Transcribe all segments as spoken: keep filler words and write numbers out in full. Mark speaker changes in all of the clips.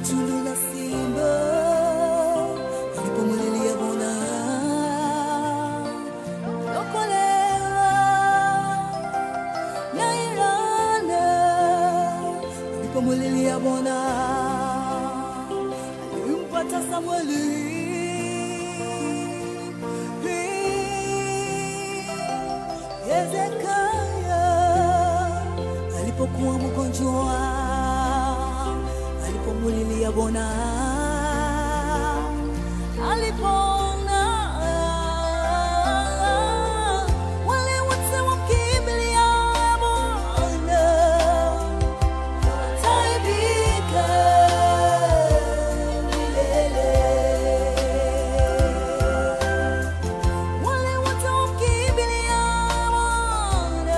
Speaker 1: tundu la simba alipomlilia Bwana lokolewa. Nairana alipomlilia Bwana alimpata Samueli. Hezekia alipokuwa mgonjwa alipomulilia Bwana alipona. Wale wote wakimbilia Bwana wataibika milele. Wale wote wakimbilia Bwana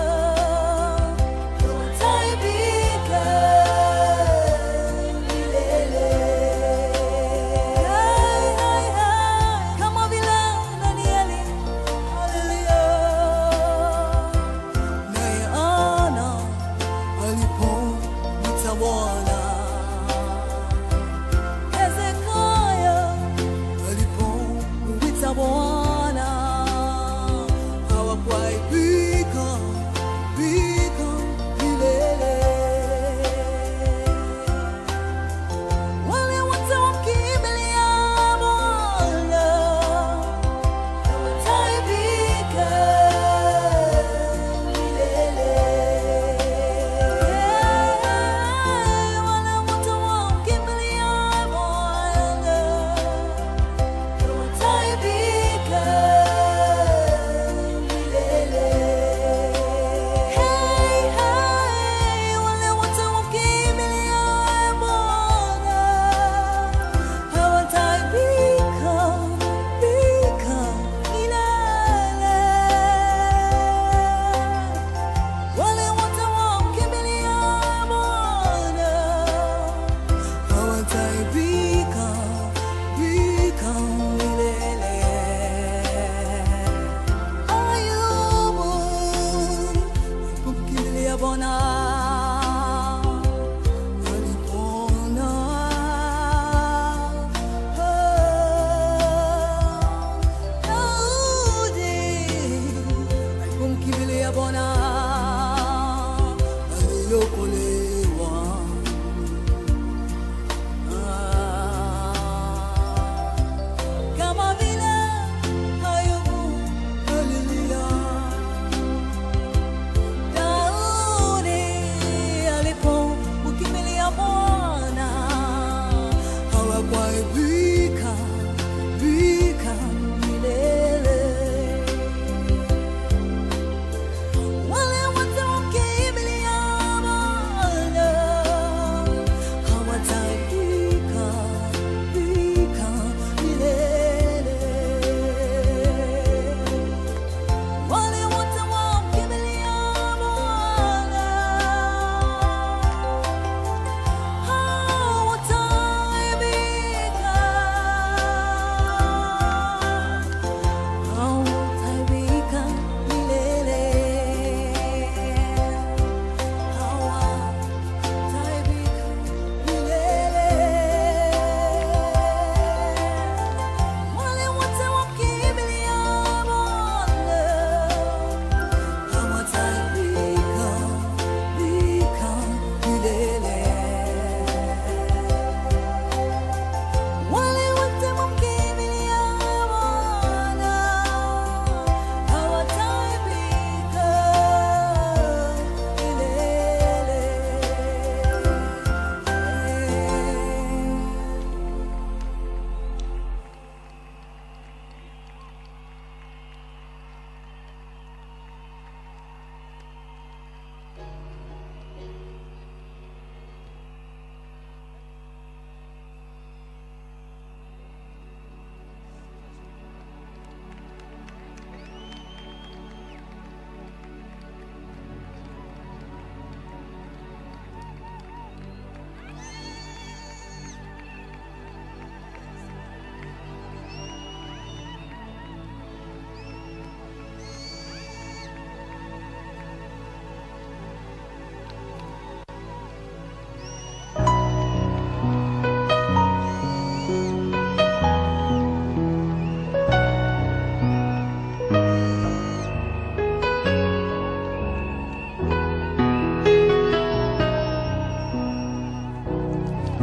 Speaker 1: wataibika milele.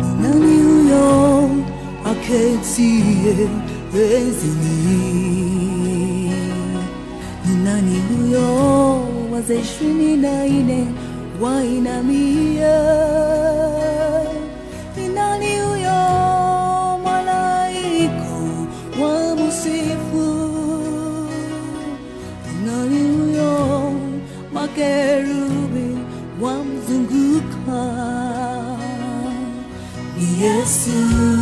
Speaker 1: Nani huyo aketie enzini? Nani huyo wazee ishirini na nne wainamia? Nani huyo malaika wamusifu? Nani huyo makerubi wamzunguka? Ni Yesu,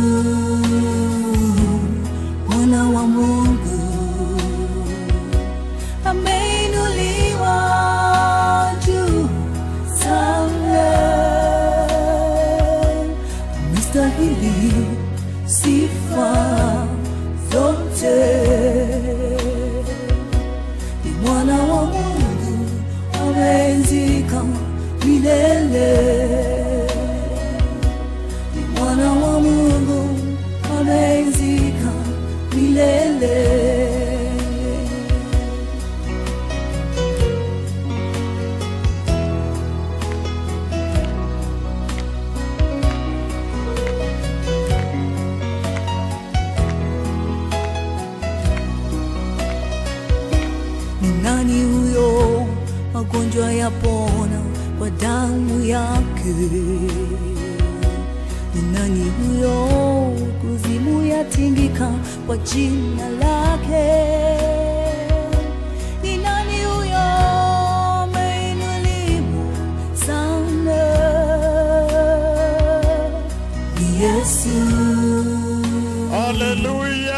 Speaker 1: mwana wa Mungu, ameinuliwa juu sana, amestahili sifa zote. Ni mwana wa Mungu, amenzika milele. Ni mwana wa Mungu, amenzika milele. Nani huyo magonjwa yapona kwa damu yake? Ni nani huyo kuzimu yatingika kwa jina lake? Ni nani huyo ameinuliwa sana? Ni Yesu.
Speaker 2: Hallelujah.